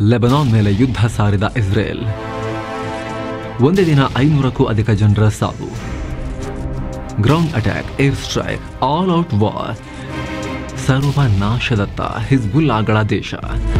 Lebanon ಮೇಲೆ ಯುದ್ಧ ಸಾರಿದ ಇಸ್ರೇಲ್. ಒಂದೇ ದಿನ 500ಕ್ಕೂ ಅಧಿಕ ಜನರ ಸಾವು. Ground attack, air strike, all out war. ಸರ್ವನಾಶದತ್ತ ಹಿಜ್ಬುಲ್ಲಾಗಳ ದೇಶ.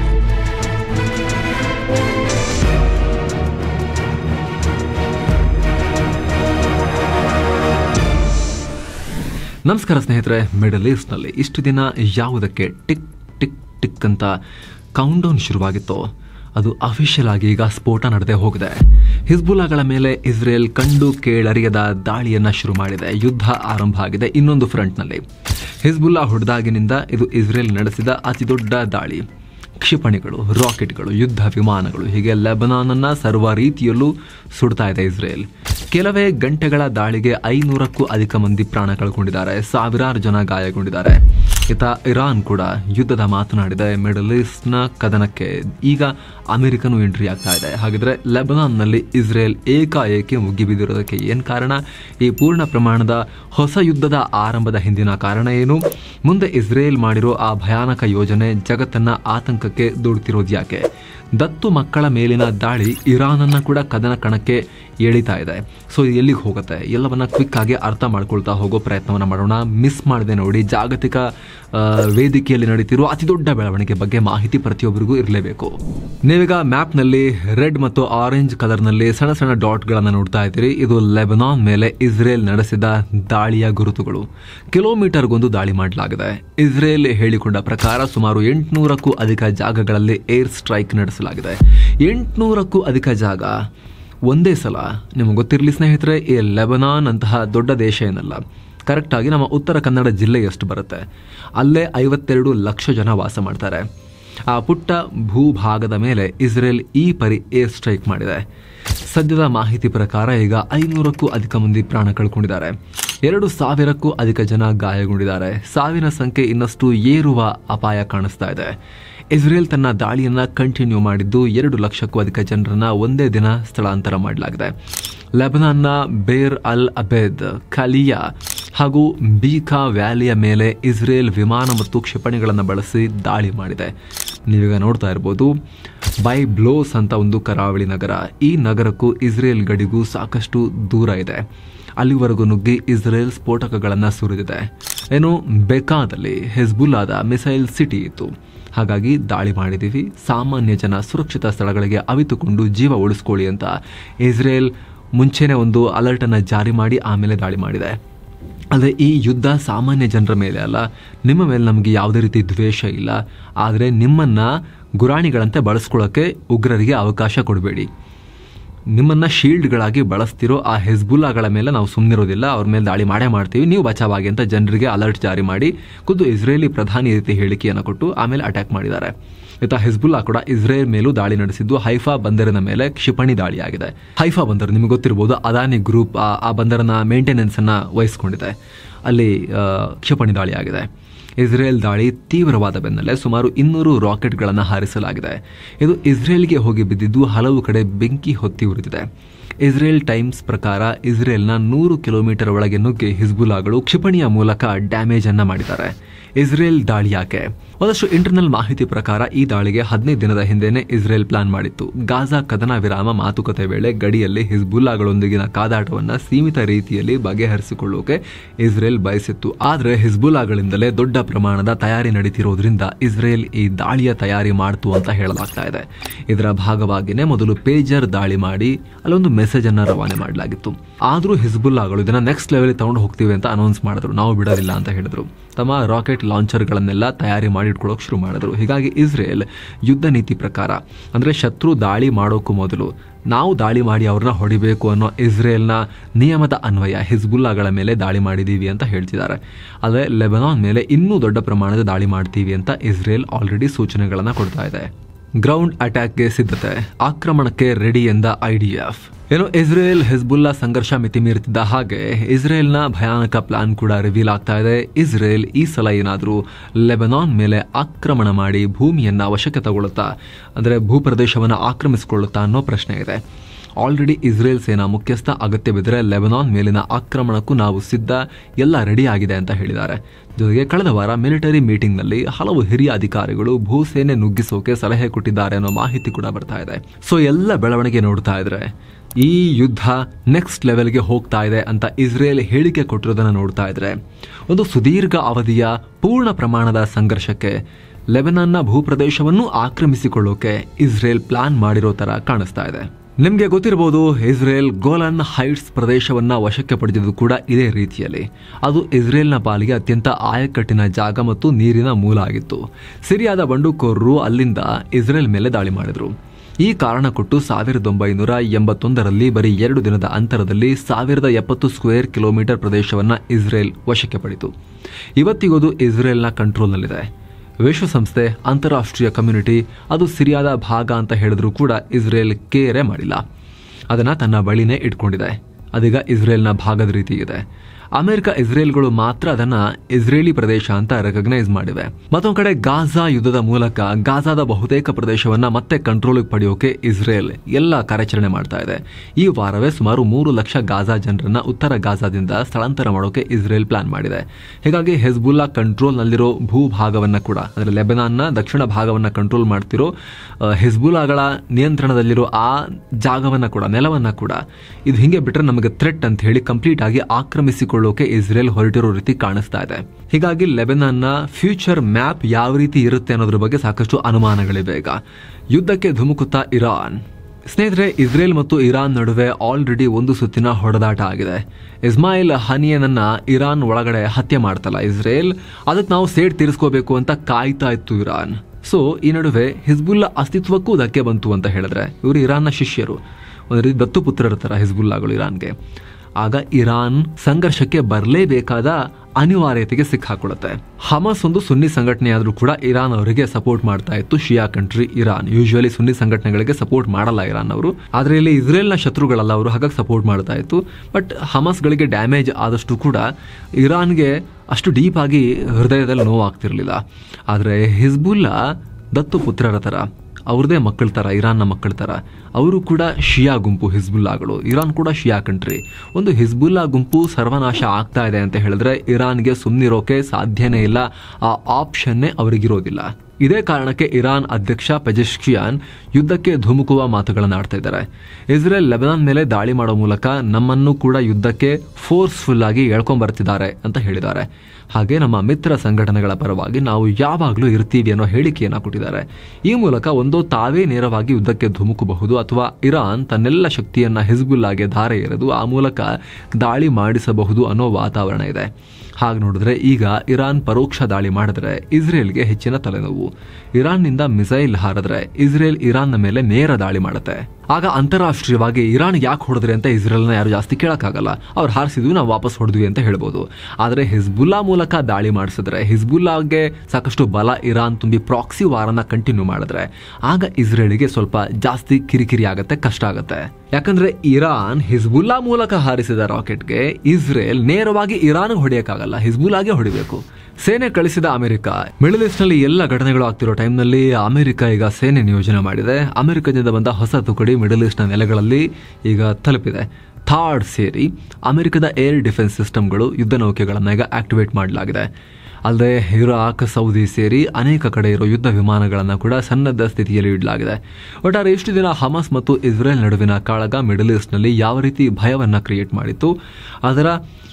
ನಮಸ್ಕಾರ ಸ್ನೇಹಿತರೆ. ಮಿಡಲ್ ಈಸ್ಟ್ನಲ್ಲಿ ಇಷ್ಟು ದಿನ ಯಾವುದಕ್ಕೆ ಟಿಕ್ ಟಿಕ್ ಟಿಕ್ ಅಂತ ಕೌಂಟ್ಡೌನ್ ಶುರುವಾಗಿತ್ತೋ ಅದು ಅಫಿಷಿಯಲ್ ಆಗಿ ಈಗ ಸ್ಫೋಟ ನಡೆದೇ ಹೋಗಿದೆ. ಹಿಜ್ಬುಲ್ಲಾಗಳ ಮೇಲೆ ಇಸ್ರೇಲ್ ಕಂಡು ಕೇಳರಿಯದ ದಾಳಿಯನ್ನ ಶುರು ಮಾಡಿದೆ. ಯುದ್ಧ ಆರಂಭ ಆಗಿದೆ. ಇನ್ನೊಂದು ಫ್ರಂಟ್ನಲ್ಲಿ ಹಿಜ್ಬುಲ್ಲಾ ಹೊಡೆದಾಗಿನಿಂದ ಇದು ಇಸ್ರೇಲ್ ನಡೆಸಿದ ಅತಿದೊಡ್ಡ ದಾಳಿ. ಕ್ಷಿಪಣಿಗಳು, ರಾಕೆಟ್ಗಳು, ಯುದ್ಧ ವಿಮಾನಗಳು, ಹೀಗೆ ಲೆಬನಾನ್ನ ಸರ್ವ ರೀತಿಯಲ್ಲೂ ಸುಡ್ತಾ ಇದೆ ಇಸ್ರೇಲ್. ಕೆಲವೇ ಗಂಟೆಗಳ ದಾಳಿಗೆ 500ಕ್ಕೂ ಅಧಿಕ ಮಂದಿ ಪ್ರಾಣ ಕಳ್ಕೊಂಡಿದ್ದಾರೆ. ಸಾವಿರಾರು ಜನ ಗಾಯಗೊಂಡಿದ್ದಾರೆ. ಇತ ಇರಾನ್ ಕೂಡ ಯುದ್ಧದ ಮಾತನಾಡಿದೆ. ಮಿಡಲ್ ಈಸ್ಟ್ನ ಕದನಕ್ಕೆ ಈಗ ಅಮೆರಿಕನು ಎಂಟ್ರಿ ಆಗ್ತಾ ಇದೆ. ಹಾಗಿದ್ರೆ ಲೆಬನಾನ್ನಲ್ಲಿ ಇಸ್ರೇಲ್ ಏಕಾಏಕಿ ಮುಗಿಬಿದ್ದಿರೋದಕ್ಕೆ ಏನು ಕಾರಣ? ಈ ಪೂರ್ಣ ಪ್ರಮಾಣದ ಹೊಸ ಯುದ್ಧದ ಆರಂಭದ ಹಿಂದಿನ ಕಾರಣ ಏನು? ಮುಂದೆ ಇಸ್ರೇಲ್ ಮಾಡಿರೋ ಆ ಭಯಾನಕ ಯೋಜನೆ ಜಗತ್ತನ್ನ ಆತಂಕಕ್ಕೆ ದೂಡ್ತಿರೋದು ಯಾಕೆ? ದತ್ತು ಮಕ್ಕಳ ಮೇಲಿನ ದಾಳಿ ಇರಾನನ್ನ ಕೂಡ ಕದನ ಕಣಕ್ಕೆ ಎಳಿತಾ ಇದೆ. ಸೊ ಎಲ್ಲಿಗೆ ಹೋಗುತ್ತೆ ಎಲ್ಲವನ್ನ ಕ್ವಿಕ್ ಆಗಿ ಅರ್ಥ ಮಾಡ್ಕೊಳ್ತಾ ಹೋಗೋ ಪ್ರಯತ್ನವನ್ನ ಮಾಡೋಣ. ಮಿಸ್ ಮಾಡದೆ ನೋಡಿ. ಜಾಗತಿಕ ವೇದಿಕೆಯಲ್ಲಿ ನಡೀತಿರೋ ಅತಿ ದೊಡ್ಡ ಬೆಳವಣಿಗೆ ಬಗ್ಗೆ ಮಾಹಿತಿ ಪ್ರತಿಯೊಬ್ಬರಿಗೂ ಇರಲೇಬೇಕು. ನೀವೀಗ ಮ್ಯಾಪ್ನಲ್ಲಿ ರೆಡ್ ಮತ್ತು ಆರೆಂಜ್ ಕಲರ್ನಲ್ಲಿ ಸಣ್ಣ ಸಣ್ಣ ಡಾಟ್ಗಳನ್ನು ನೋಡ್ತಾ ಇದ್ದೀರಿ. ಇದು ಲೆಬನಾನ್ ಮೇಲೆ ಇಸ್ರೇಲ್ ನಡೆಸಿದ ದಾಳಿಯ ಗುರುತುಗಳು. ಕಿಲೋಮೀಟರ್ಗೊಂದು ದಾಳಿ ಮಾಡಲಾಗಿದೆ. ಇಸ್ರೇಲ್ ಹೇಳಿಕೊಂಡ ಪ್ರಕಾರ ಸುಮಾರು 800ಕ್ಕೂ ಅಧಿಕ ಜಾಗಗಳಲ್ಲಿ ಏರ್ ಸ್ಟ್ರೈಕ್ ನಡೆಸಲಾಗಿದೆ. 800ಕ್ಕೂ ಅಧಿಕ ಜಾಗ ಒಂದೇ ಸಲ. ನಿಮಗೆ ಗೊತ್ತಿರಲಿ ಸ್ನೇಹಿತರೆ, ಈ ಲೆಬನಾನ್ ಅಂತಹ ದೊಡ್ಡ ದೇಶ ಏನಲ್ಲ. ಕರೆಕ್ಟಾಗಿ ನಮ್ಮ ಉತ್ತರ ಕನ್ನಡ ಜಿಲ್ಲೆ ಎಷ್ಟು ಬರುತ್ತೆ ಅಲ್ಲೇ 52 ಲಕ್ಷ ಜನ ವಾಸ ಮಾಡ್ತಾರೆ. ಆ ಪುಟ್ಟ ಭೂಭಾಗದ ಮೇಲೆ ಇಸ್ರೇಲ್ ಈ ಪರಿ ಏರ್ ಸ್ಟ್ರೈಕ್ ಮಾಡಿದೆ. ಸದ್ಯದ ಮಾಹಿತಿ ಪ್ರಕಾರ ಈಗ 500ಕ್ಕೂ ಅಧಿಕ ಮಂದಿ ಪ್ರಾಣ ಕಳ್ಕೊಂಡಿದ್ದಾರೆ. 2,000ಕ್ಕೂ ಅಧಿಕ ಜನ ಗಾಯಗೊಂಡಿದ್ದಾರೆ. ಸಾವಿನ ಸಂಖ್ಯೆ ಇನ್ನಷ್ಟು ಏರುವ ಅಪಾಯ ಕಾಣಿಸ್ತಾ ಇದೆ. ಇಸ್ರೇಲ್ ತನ್ನ ದಾಳಿಯನ್ನ ಕಂಟಿನ್ಯೂ ಮಾಡಿದ್ದು 2 ಲಕ್ಷಕ್ಕೂ ಅಧಿಕ ಜನರನ್ನ ಒಂದೇ ದಿನ ಸ್ಥಳಾಂತರ ಮಾಡಲಾಗಿದೆ. ಲೆಬನಾನ್ನ ಬೇರ್ ಅಲ್ ಅಬೇದ್, ಖಲಿಯಾ ಹಾಗೂ ಬೀಕಾ ವ್ಯಾಲಿಯ ಮೇಲೆ ಇಸ್ರೇಲ್ ವಿಮಾನ ಮತ್ತು ಕ್ಷಿಪಣಿಗಳನ್ನು ಬಳಸಿ ದಾಳಿ ಮಾಡಿದೆ. ನೀವೀಗ ನೋಡ್ತಾ ಇರ್ಬೋದು ಬೈ ಬ್ಲೋಸ್ ಅಂತ ಒಂದು ಕರಾವಳಿ ನಗರ. ಈ ನಗರಕ್ಕೂ ಇಸ್ರೇಲ್ ಗಡಿಗೂ ಸಾಕಷ್ಟು ದೂರ ಇದೆ. ಅಲ್ಲಿವರೆಗೂ ನುಗ್ಗಿ ಇಸ್ರೇಲ್ ಸ್ಫೋಟಕಗಳನ್ನು ಸುರಿದಿದೆ. ಏನು, ಬೆಕಾದಲ್ಲಿ ಹಿಜ್ಬುಲ್ಲಾದ ಮಿಸೈಲ್ ಸಿಟಿ ಇತ್ತು. ಹಾಗಾಗಿ ದಾಳಿ ಮಾಡಿದ್ದೀವಿ, ಸಾಮಾನ್ಯ ಜನ ಸುರಕ್ಷಿತ ಸ್ಥಳಗಳಿಗೆ ಅವಿತುಕೊಂಡು ಜೀವ ಉಳಿಸ್ಕೊಳ್ಳಿ ಅಂತ ಇಸ್ರೇಲ್ ಮುಂಚೆನೇ ಒಂದು ಅಲರ್ಟ್ ಅನ್ನು ಜಾರಿ ಮಾಡಿ ಆಮೇಲೆ ದಾಳಿ ಮಾಡಿದೆ. ಆದರೆ ಈ ಯುದ್ಧ ಸಾಮಾನ್ಯ ಜನರ ಮೇಲೆ ಅಲ್ಲ. ನಿಮ್ಮ ಮೇಲೆ ನಮಗೆ ಯಾವುದೇ ರೀತಿ ದ್ವೇಷ ಇಲ್ಲ. ಆದರೆ ನಿಮ್ಮನ್ನ ಗುರಾಣಿಗಳಂತೆ ಬಳಸ್ಕೊಳ್ಳೋಕೆ ಉಗ್ರರಿಗೆ ಅವಕಾಶ ಕೊಡಬೇಡಿ. ನಿಮ್ಮನ್ನ ಶೀಲ್ಡ್ಗಳಾಗಿ ಬಳಸ್ತಿರೋ ಆ ಹಿಜ್ಬುಲ್ಲಾಗಳ ಮೇಲೆ ನಾವು ಸುಮ್ಮನಿರೋದಿಲ್ಲ. ಅವ್ರ ಮೇಲೆ ದಾಳಿ ಮಾಡೇ ಮಾಡ್ತೀವಿ, ನೀವು ಬಚಾವಾಗಿ ಅಂತ ಜನರಿಗೆ ಅಲರ್ಟ್ ಜಾರಿ ಮಾಡಿ ಖುದ್ದು ಇಸ್ರೇಲಿ ಪ್ರಧಾನಿ ರೀತಿ ಹೇಳಿಕೆಯನ್ನು ಕೊಟ್ಟು ಆಮೇಲೆ ಅಟ್ಯಾಕ್ ಮಾಡಿದ್ದಾರೆ. ಇತ್ತ ಹಿಜ್ಬುಲ್ಲಾ ಕೂಡ ಇಸ್ರೇಲ್ ಮೇಲೂ ದಾಳಿ ನಡೆಸಿದ್ದು ಹೈಫಾ ಬಂದರಿನ ಮೇಲೆ ಕ್ಷಿಪಣಿ ದಾಳಿಯಾಗಿದೆ. ಹೈಫಾ ಬಂದರು ನಿಮಗೆ ಗೊತ್ತಿರಬಹುದು, ಅದಾನಿ ಗ್ರೂಪ್ ಆ ಬಂದರನ ಮೇಂಟೆನೆನ್ಸ್ ಅನ್ನ ವಹಿಸಿಕೊಂಡಿದೆ. ಅಲ್ಲಿ ಕ್ಷಿಪಣಿ ದಾಳಿಯಾಗಿದೆ. ಇಸ್ರೇಲ್ ದಾಳಿ ತೀವ್ರವಾದ ಬೆನ್ನಲ್ಲೇ ಸುಮಾರು 200 ರಾಕೆಟ್ಗಳನ್ನು ಹಾರಿಸಲಾಗಿದೆ. ಇದು ಇಸ್ರೇಲ್ಗೆ ಹೋಗಿ ಬಿದ್ದಿದ್ದು ಹಲವು ಕಡೆ ಬೆಂಕಿ ಹೊತ್ತಿ ಉರಿದಿದೆ. ಇಸ್ರೇಲ್ ಟೈಮ್ಸ್ ಪ್ರಕಾರ ಇಸ್ರೇಲ್ನ 100 ಕಿಲೋಮೀಟರ್ ಒಳಗೆ ನುಗ್ಗಿ ಹಿಜ್ಬುಲ್ಲಾಗಳು ಕ್ಷಿಪಣಿಯ ಮೂಲಕ ಡ್ಯಾಮೇಜ್ ಅನ್ನ ಮಾಡಿದ್ದಾರೆ. ಇಸ್ರೇಲ್ ದಾಳಿ ಯಾಕೆ? ಒಂದಷ್ಟು ಇಂಟರ್ನಲ್ ಮಾಹಿತಿ ಪ್ರಕಾರ ಈ ದಾಳಿಗೆ 15 ದಿನದ ಹಿಂದೆನೇ ಇಸ್ರೇಲ್ ಪ್ಲಾನ್ ಮಾಡಿತ್ತು. ಗಾಜಾ ಕದನ ವಿರಾಮ ಮಾತುಕತೆ ವೇಳೆ ಗಡಿಯಲ್ಲಿ ಹಿಜ್ಬುಲ್ಲಾಗಳೊಂದಿಗಿನ ಕಾದಾಟವನ್ನು ಸೀಮಿತ ರೀತಿಯಲ್ಲಿ ಬಗೆಹರಿಸಿಕೊಳ್ಳೋಕೆ ಇಸ್ರೇಲ್ ಬಯಸಿತ್ತು. ಆದರೆ ಹಿಜ್ಬುಲ್ಲಾಗಳಿಂದಲೇ ದೊಡ್ಡ ಪ್ರಮಾಣದ ತಯಾರಿ ನಡೀತಿರೋದ್ರಿಂದ ಇಸ್ರೇಲ್ ಈ ದಾಳಿಯ ತಯಾರಿ ಮಾಡ್ತು ಅಂತ ಹೇಳಲಾಗ್ತಾ ಇದೆ. ಇದರ ಭಾಗವಾಗಿನೇ ಮೊದಲು ಪೇಜರ್ ದಾಳಿ ಮಾಡಿ ಅಲ್ಲೊಂದು ಮೆಸೇಜ್ ಅನ್ನ ರವಾನೆ ಮಾಡಲಾಗಿತ್ತು. ಆದರೂ ಹಿಜ್ಬುಲ್ಲಾಗಳು ಇದನ್ನ ನೆಕ್ಸ್ಟ್ ಲೆವೆಲ್ ತಗೊಂಡು ಹೋಗ್ತೀವಿ ಅಂತ ಅನೌನ್ಸ್ ಮಾಡಿದ್ರು. ನಾವು ಬಿಡೋದಿಲ್ಲ ಅಂತ ಹೇಳಿದ್ರು. ತಮ್ಮ ರಾಕೆಟ್ ಲಾಂಚರ್ಗಳನ್ನೆಲ್ಲ ತಯಾರಿ ಮಾಡಿಟ್ಕೊಳ್ಳೋಕೆ ಶುರು ಮಾಡಿದ್ರು. ಹೀಗಾಗಿ ಇಸ್ರೇಲ್ ಯುದ್ಧ ನೀತಿ ಪ್ರಕಾರ ಅಂದರೆ ಶತ್ರು ದಾಳಿ ಮಾಡೋಕ್ಕೂ ಮೊದಲು ನಾವು ದಾಳಿ ಮಾಡಿ ಅವ್ರನ್ನ ಹೊಡಿಬೇಕು ಅನ್ನೋ ಇಸ್ರೇಲ್ನ ನಿಯಮದ ಅನ್ವಯ ಹಿಜ್ಬುಲ್ಲಾಗಳ ಮೇಲೆ ದಾಳಿ ಮಾಡಿದ್ದೀವಿ ಅಂತ ಹೇಳ್ತಿದ್ದಾರೆ. ಆದರೆ ಲೆಬನಾನ್ ಮೇಲೆ ಇನ್ನೂ ದೊಡ್ಡ ಪ್ರಮಾಣದ ದಾಳಿ ಮಾಡ್ತೀವಿ ಅಂತ ಇಸ್ರೇಲ್ ಆಲ್ರೆಡಿ ಸೂಚನೆಗಳನ್ನು ಕೊಡ್ತಾ ಇದೆ. ಗ್ರೌಂಡ್ ಅಟ್ಯಾಕ್ಗೆ ಸಿದ್ಧತೆ, ಆಕ್ರಮಣಕ್ಕೆ ರೆಡಿ ಎಂದ IDF. ಏನು, ಇಸ್ರೇಲ್ ಹಿಜ್ಬುಲ್ಲಾ ಸಂಘರ್ಷ ಮಿತಿ ಮೀರುತ್ತಿದ್ದ ಹಾಗೆ ಇಸ್ರೇಲ್ನ ಭಯಾನಕ ಪ್ಲಾನ್ ಕೂಡ ರಿವೀಲ್ ಆಗ್ತಾ ಇದೆ. ಇಸ್ರೇಲ್ ಈ ಸಲ ಏನಾದರೂ ಲೆಬನಾನ್ ಮೇಲೆ ಆಕ್ರಮಣ ಮಾಡಿ ಭೂಮಿಯನ್ನ ವಶಕ್ಕೆ ತಗೊಳ್ಳುತ್ತಾ, ಅಂದರೆ ಭೂಪ್ರದೇಶವನ್ನು ಆಕ್ರಮಿಸಿಕೊಳ್ಳುತ್ತಾ ಅನ್ನೋ ಪ್ರಶ್ನೆ ಇದೆ. ಆಲ್ರೆಡಿ ಇಸ್ರೇಲ್ ಸೇನಾ ಮುಖ್ಯಸ್ಥ ಅಗತ್ಯ ಬಿದ್ದರೆ ಲೆಬನಾನ್ ಮೇಲಿನ ಆಕ್ರಮಣಕ್ಕೂ ನಾವು ಸಿದ್ಧ, ಎಲ್ಲ ರೆಡಿ ಆಗಿದೆ ಅಂತ ಹೇಳಿದ್ದಾರೆ. ಜೊತೆಗೆ ಕಳೆದ ವಾರ ಮಿಲಿಟರಿ ಮೀಟಿಂಗ್ನಲ್ಲಿ ಹಲವು ಹಿರಿಯ ಅಧಿಕಾರಿಗಳು ಭೂಸೇನೆ ನುಗ್ಗಿಸೋಕೆ ಸಲಹೆ ಕೊಟ್ಟಿದ್ದಾರೆ ಅನ್ನೋ ಮಾಹಿತಿ ಕೂಡ ಬರ್ತಾ ಇದೆ. ಸೊ ಎಲ್ಲ ಬೆಳವಣಿಗೆ ನೋಡ್ತಾ ಇದ್ರೆ ಈ ಯುದ್ಧ ನೆಕ್ಸ್ಟ್ ಲೆವೆಲ್ಗೆ ಹೋಗ್ತಾ ಇದೆ ಅಂತ ಇಸ್ರೇಲ್ ಹೇಳಿಕೆ ಕೊಟ್ಟಿರೋದನ್ನ ನೋಡ್ತಾ ಇದ್ರೆ ಒಂದು ಸುದೀರ್ಘ ಅವಧಿಯ ಪೂರ್ಣ ಪ್ರಮಾಣದ ಸಂಘರ್ಷಕ್ಕೆ ಲೆಬನಾನ್ನ ಭೂಪ್ರದೇಶವನ್ನು ಆಕ್ರಮಿಸಿಕೊಳ್ಳೋಕೆ ಇಸ್ರೇಲ್ ಪ್ಲಾನ್ ಮಾಡಿರೋ ತರ ಕಾಣಿಸ್ತಾ ಇದೆ. ನಿಮಗೆ ಗೊತ್ತಿರಬಹುದು, ಇಸ್ರೇಲ್ ಗೋಲನ್ ಹೈಟ್ಸ್ ಪ್ರದೇಶವನ್ನ ವಶಕ್ಕೆ ಪಡೆದಿದ್ದು ಕೂಡ ಇದೇ ರೀತಿಯಲ್ಲಿ. ಅದು ಇಸ್ರೇಲ್ನ ಪಾಲಿಗೆ ಅತ್ಯಂತ ಆಯಕಟ್ಟಿನ ಜಾಗ ಮತ್ತು ನೀರಿನ ಮೂಲ ಆಗಿತ್ತು. ಸಿರಿಯಾದ ಬಂಡುಕೋರರು ಅಲ್ಲಿಂದ ಇಸ್ರೇಲ್ ಮೇಲೆ ದಾಳಿ ಮಾಡಿದ್ರು. ಈ ಕಾರಣ ಕೊಟ್ಟು 1981ರಲ್ಲಿ ಬರೀ 2 ದಿನದ ಅಂತರದಲ್ಲಿ 1070 ಸ್ಕ್ವೇರ್ ಕಿಲೋಮೀಟರ್ ಪ್ರದೇಶವನ್ನ ಇಸ್ರೇಲ್ ವಶಕ್ಕೆ ಪಡೆಯಿತು. ಇವತ್ತಿಗೋದು ಇಸ್ರೇಲ್ನ ಕಂಟ್ರೋಲ್ನಲ್ಲಿದೆ. ವಿಶ್ವಸಂಸ್ಥೆ, ಅಂತಾರಾಷ್ಟ್ರೀಯ ಕಮ್ಯುನಿಟಿ ಅದು ಸಿರಿಯಾದ ಭಾಗ ಅಂತ ಹೇಳಿದ್ರೂ ಕೂಡ ಇಸ್ರೇಲ್ ಕೇರೆ ಮಾಡಿಲ್ಲ. ಅದನ್ನ ತನ್ನ ಬಳಿನೇ ಇಟ್ಕೊಂಡಿದೆ. ಅದೀಗ ಇಸ್ರೇಲ್ನ ಭಾಗದ ರೀತಿ ಇದೆ. ಅಮೆರಿಕ, ಇಸ್ರೇಲ್ಗಳು ಮಾತ್ರ ಅದನ್ನ ಇಸ್ರೇಲಿ ಪ್ರದೇಶ ಅಂತ ರೆಕಗ್ನೈಸ್ ಮಾಡಿವೆ. ಮತ್ತೊಂದು ಕಡೆ ಗಾಜಾ ಯುದ್ಧದ ಮೂಲಕ ಗಾಜಾದ ಬಹುತೇಕ ಪ್ರದೇಶವನ್ನ ಮತ್ತೆ ಕಂಟ್ರೋಲ್ಗೆ ಪಡೆಯೋಕೆ ಇಸ್ರೇಲ್ ಎಲ್ಲ ಕಾರ್ಯಾಚರಣೆ ಮಾಡ್ತಾ ಇದೆ. ಈ ವಾರವೇ ಸುಮಾರು 3 ಲಕ್ಷ ಗಾಜಾ ಜನರನ್ನ ಉತ್ತರ ಗಾಜಾದಿಂದ ಸ್ಥಳಾಂತರ ಮಾಡೋಕೆ ಇಸ್ರೇಲ್ ಪ್ಲಾನ್ ಮಾಡಿದೆ. ಹೀಗಾಗಿ ಹೆಜ್ಬುಲ್ಲಾ ಕಂಟ್ರೋಲ್ ನಲ್ಲಿರೋ ಭೂಭಾಗವನ್ನ ಕೂಡ, ಅಂದ್ರೆ ಲೆಬನಾನ್ನ ದಕ್ಷಿಣ ಭಾಗವನ್ನ ಕಂಟ್ರೋಲ್ ಮಾಡ್ತಿರೋ ಹೆಜ್ಬುಲ್ಲಾಗಳ ನಿಯಂತ್ರಣದಲ್ಲಿರೋ ಆ ಜಾಗವನ್ನ ಕೂಡ, ನೆಲವನ್ನ ಕೂಡ ಇದು ಹಿಂಗೆ ಬಿಟ್ರೆ ನಮಗೆ ಥ್ರೆಟ್ ಅಂತ ಹೇಳಿ ಕಂಪ್ಲೀಟ್ ಆಗಿ ಆಕ್ರಮಿಸಿಕೊಳ್ಳೋಕೆ ಇಸ್ರೇಲ್ ಹೊರಟಿರೋ ರೀತಿ ಕಾಣಿಸ್ತಾ ಇದೆ. ಹೀಗಾಗಿ ಲೆಬನಾನ್ನ ಫ್ಯೂಚರ್ ಮ್ಯಾಪ್ ಯಾವ ರೀತಿ ಇರುತ್ತೆ ಅನ್ನೋದ್ರ ಬಗ್ಗೆ ಸಾಕಷ್ಟು ಅನುಮಾನಗಳಿವೆ. ಈಗ ಯುದ್ಧಕ್ಕೆ ಧುಮುಕುತ್ತಾ ಇರಾನ್. ಸ್ನೇಹಿತರೆ, ಇಸ್ರೇಲ್ ಮತ್ತು ಇರಾನ್ ನಡುವೆ ಆಲ್ರೆಡಿ ಒಂದು ಸುತ್ತಿನ ಹೊಡೆದಾಟ ಆಗಿದೆ. ಇಸ್ಮಾಯಿಲ್ ಹನಿಯನನ್ನ ಇರಾನ್ ಒಳಗಡೆ ಹತ್ಯೆ ಮಾಡ್ತಲ್ಲ ಇಸ್ರೇಲ್, ಅದಕ್ಕೆ ನಾವು ಸೇಡ್ ತೀರಿಸ್ಕೋಬೇಕು ಅಂತ ಕಾಯ್ತಾ ಇತ್ತು ಇರಾನ್. ಸೊ ಈ ನಡುವೆ ಹಿಜ್ಬುಲ್ಲಾ ಅಸ್ತಿತ್ವಕ್ಕೂ ಧಕ್ಕೆ ಬಂತು ಅಂತ ಹೇಳಿದ್ರೆ, ಇವರು ಇರಾನ್ನ ಶಿಷ್ಯರು, ಒಂದು ರೀತಿ ದತ್ತುಪುತ್ರರ ತರ ಹಿಜ್ಬುಲ್ಲಾಗಳು ಇರಾನ್ಗೆ. ಆಗ ಇರಾನ್ ಸಂಘರ್ಷಕ್ಕೆ ಬರಲೇಬೇಕಾದ ಅನಿವಾರ್ಯತೆಗೆ ಸಿಕ್ಕಾಕೊಳ್ಳುತ್ತೆ. ಹಮಸ್ ಒಂದು ಸುನ್ನಿ ಸಂಘಟನೆ ಆದ್ರೂ ಕೂಡ ಇರಾನ್ ಅವರಿಗೆ ಸಪೋರ್ಟ್ ಮಾಡ್ತಾ ಇತ್ತು. Shia country Iran usually Sunni ಸಂಘಟನೆಗಳಿಗೆ ಸಪೋರ್ಟ್ ಮಾಡಲ್ಲ ಇರಾನ್ ಅವರು, ಆದ್ರೆ ಇಲ್ಲಿ ಇಸ್ರೇಲ್ನ ಶತ್ರುಗಳಲ್ಲ ಅವರು, ಹಾಗಾಗಿ ಸಪೋರ್ಟ್ ಮಾಡ್ತಾ ಇತ್ತು. ಬಟ್ ಹಮಸ್ಗಳಿಗೆ ಡ್ಯಾಮೇಜ್ ಆದಷ್ಟು ಕೂಡ ಇರಾನ್ಗೆ ಅಷ್ಟು ಡೀಪ್ ಆಗಿ ಹೃದಯದಲ್ಲಿ ನೋವಾಗ್ತಿರ್ಲಿಲ್ಲ. ಆದ್ರೆ ಹಿಜ್ಬುಲ್ಲಾ ದತ್ತು ಪುತ್ರರ ತರ, ಅವ್ರದೇ ಮಕ್ಕಳ ತರ, ಇರಾನ್ನ ಮಕ್ಕಳ ತರ, ಅವರು ಕೂಡ ಶಿಯಾ ಗುಂಪು ಹಿಜ್ಬುಲ್ಲಾಗಳು. ಇರಾನ್ ಕೂಡ ಶಿಯಾ ಕಂಟ್ರಿ. ಒಂದು ಹಿಜ್ಬುಲ್ಲಾ ಗುಂಪು ಸರ್ವನಾಶ ಆಗ್ತಾ ಇದೆ ಅಂತ ಹೇಳಿದ್ರೆ ಇರಾನ್ಗೆ ಸುಮ್ಮನಿರೋಕೆ ಸಾಧ್ಯನೇ ಇಲ್ಲ. ಆ ಆಪ್ಷನ್ನೇ ಅವರಿಗಿರೋದಿಲ್ಲ. ಇದೇ ಕಾರಣಕ್ಕೆ ಇರಾನ್ ಅಧ್ಯಕ್ಷ ಪೆಜೆಶ್ಕಿಯಾನ್ ಯುದ್ಧಕ್ಕೆ ಧುಮುಕುವ ಮಾತುಗಳನ್ನು ಆಡ್ತಾ ಇದ್ದಾರೆ. ಇಸ್ರೇಲ್ ಲೆಬನಾನ್ ಮೇಲೆ ದಾಳಿ ಮಾಡೋ ಮೂಲಕ ನಮ್ಮನ್ನು ಕೂಡ ಯುದ್ಧಕ್ಕೆ ಫೋರ್ಸ್ಫುಲ್ ಆಗಿ ಎಳ್ಕೊಂಡ್ ಬರ್ತಿದ್ದಾರೆ ಅಂತ ಹೇಳಿದ್ದಾರೆ. ಹಾಗೆ ನಮ್ಮ ಮಿತ್ರ ಸಂಘಟನೆಗಳ ಪರವಾಗಿ ನಾವು ಯಾವಾಗಲೂ ಇರ್ತೀವಿ ಅನ್ನೋ ಹೇಳಿಕೆಯನ್ನ ಕೊಟ್ಟಿದ್ದಾರೆ. ಈ ಮೂಲಕ ಒಂದೋ ತಾವೇ ನೇರವಾಗಿ ಯುದ್ಧಕ್ಕೆ ಧುಮುಕಬಹುದು, ಅಥವಾ ಇರಾನ್ ತನ್ನೆಲ್ಲ ಶಕ್ತಿಯನ್ನ ಹಿಜ್ಬುಲ್ಲಾಗೆ ಧಾರೆ ಎರೆದು ಆ ಮೂಲಕ ದಾಳಿ ಮಾಡಿಸಬಹುದು ಅನ್ನೋ ವಾತಾವರಣ ಇದೆ. ಹಾಗೆ ನೋಡಿದ್ರೆ ಈಗ ಇರಾನ್ ಪರೋಕ್ಷ ದಾಳಿ ಮಾಡಿದ್ರೆ ಇಸ್ರೇಲ್ಗೆ ಹೆಚ್ಚಿನ ತಲೆನೋವು. ಇರಾನ್ನಿಂದ ಮಿಸೈಲ್ ಹಾರಿದ್ರೆ ಇಸ್ರೇಲ್ ಇರಾನ್ನ ಮೇಲೆ ನೇರ ದಾಳಿ ಮಾಡುತ್ತೆ. ಆಗ ಅಂತಾರಾಷ್ಟ್ರೀಯವಾಗಿ ಇರಾನ್ ಯಾಕೆ ಹೊಡೆದ್ರಿ ಅಂತ ಇಸ್ರೇಲ್ನ ಯಾರು ಜಾಸ್ತಿ ಕೇಳಕ್ಕಾಗಲ್ಲ. ಅವ್ರು ಹಾರಿಸಿದ್ವಿ, ನಾವು ವಾಪಸ್ ಹೊಡೆದ್ವಿ ಅಂತ ಹೇಳ್ಬೋದು. ಆದ್ರೆ ಹಿಜ್ಬುಲ್ಲಾ ಮೂಲಕ ದಾಳಿ ಮಾಡಿಸಿದ್ರೆ, ಹಿಜ್ಬುಲ್ಲಾಗೆ ಸಾಕಷ್ಟು ಬಲ ಇರಾನ್ ತುಂಬಿ ಪ್ರಾಕ್ಸಿ ವಾರನ ಕಂಟಿನ್ಯೂ ಮಾಡಿದ್ರೆ ಆಗ ಇಸ್ರೇಲಿಗೆ ಸ್ವಲ್ಪ ಜಾಸ್ತಿ ಕಿರಿಕಿರಿ ಆಗತ್ತೆ, ಕಷ್ಟ ಆಗತ್ತೆ. ಯಾಕಂದ್ರೆ ಇರಾನ್ ಹಿಜ್ಬುಲ್ಲಾ ಮೂಲಕ ಹಾರಿಸಿದ ರಾಕೆಟ್ಗೆ ಇಸ್ರೇಲ್ ನೇರವಾಗಿ ಇರಾನ್ ಹೊಡೆಯಕ್ಕಾಗಲ್ಲ, ಹಿಜ್ಬುಲ್ಲಾಗೆ ಹೊಡಿಬೇಕು. ಸೇನೆ ಕಳಿಸಿದ ಅಮೆರಿಕ. ಮಿಡಲ್ ಈಸ್ಟ್ ನಲ್ಲಿ ಎಲ್ಲ ಘಟನೆಗಳು ಆಗ್ತಿರೋ ಟೈಮ್ನಲ್ಲಿ ಅಮೆರಿಕ ಈಗ ಸೇನೆ ನಿಯೋಜನೆ ಮಾಡಿದೆ. ಅಮೆರಿಕದಿಂದ ಬಂದ ಹೊಸ ತುಕಡಿ ಮಿಡಲ್ ಈಸ್ಟ್ ನ ನೆಲೆಗಳಲ್ಲಿ ಈಗ ತಲುಪಿದೆ. ಥಾಡ್ ಸೇರಿ ಅಮೆರಿಕದ ಏರ್ ಡಿಫೆನ್ಸ್ ಸಿಸ್ಟಮ್ಗಳು, ಯುದ್ಧ ನೌಕೆಗಳನ್ನ ಈಗ ಆಕ್ಟಿವೇಟ್ ಮಾಡಲಾಗಿದೆ. ಅಲ್ಲದೆ ಇರಾಕ್, ಸೌದಿ ಸೇರಿ ಅನೇಕ ಕಡೆ ಇರೋ ಯುದ್ಧ ವಿಮಾನಗಳನ್ನು ಕೂಡ ಸನ್ನದ್ಧ ಸ್ಥಿತಿಯಲ್ಲಿ ಇಡಲಾಗಿದೆ. ಒಟ್ಟಾರೆ ಇಷ್ಟು ದಿನ ಹಮಸ್ ಮತ್ತು ಇಸ್ರೇಲ್ ನಡುವಿನ ಕಾಳಗ ಮಿಡಲ್ ಈಸ್ಟ್ ನಲ್ಲಿ ಯಾವ ರೀತಿ ಭಯವನ್ನ ಕ್ರಿಯೇಟ್ ಮಾಡಿತ್ತು, ಅದರ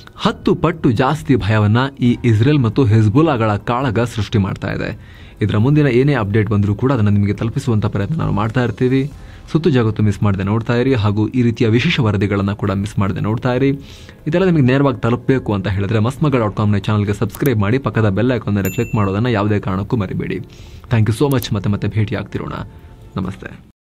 10 ಪಟ್ಟು ಜಾಸ್ತಿ ಭಯವನ್ನ ಈ ಇಸ್ರೇಲ್ ಮತ್ತು ಹಿಜ್ಬುಲ್ಲಾಗಳ ಕಾಳಗ ಸೃಷ್ಟಿ ಮಾಡ್ತಾ ಇದೆ. ಇದರ ಮುಂದಿನ ಏನೇ ಅಪ್ಡೇಟ್ ಬಂದರೂ ಕೂಡ ಅದನ್ನು ನಿಮಗೆ ತಲುಪಿಸುವಂತ ಪ್ರಯತ್ನ ನಾವು ಮಾಡ್ತಾ ಇರ್ತೀವಿ. ಸುತ್ತು ಜಗತ್ತು ಮಿಸ್ ಮಾಡದೆ ನೋಡ್ತಾ ಇರಿ, ಹಾಗೂ ಈ ರೀತಿಯ ವಿಶೇಷ ವರದಿಗಳನ್ನು ಕೂಡ ಮಿಸ್ ಮಾಡದೆ ನೋಡ್ತಾ ಇರಿ. ಇದೆಲ್ಲ ನಿಮಗೆ ನೇರವಾಗಿ ತಲುಪಬೇಕು ಅಂತ ಹೇಳಿದ್ರೆ mastmagga.com ಚಾನಲ್ಗೆ ಸಬ್ಸ್ಕ್ರೈಬ್ ಮಾಡಿ, ಪಕ್ಕದ ಬೆಲ್ ಐಕಾನ್ ಮೇಲೆ ಕ್ಲಿಕ್ ಮಾಡೋದನ್ನ ಯಾವುದೇ ಕಾರಣಕ್ಕೂ ಮರಿಬೇಡಿ. Thank you so much. ಮತ್ತೆ ಭೇಟಿ ಆಗ್ತಿರೋಣ. ನಮಸ್ತೆ.